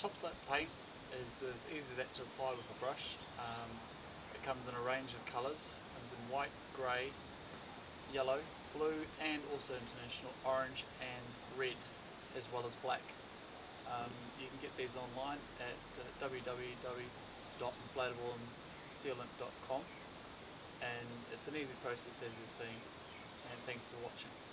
topsoap paint is easy that to apply with a brush. It comes in a range of colours. It comes in white, grey, yellow, blue, and also international orange and red, as well as black. You can get these online at www.inflatableandsealant.com, and it's an easy process as you're seeing. And thank you for watching.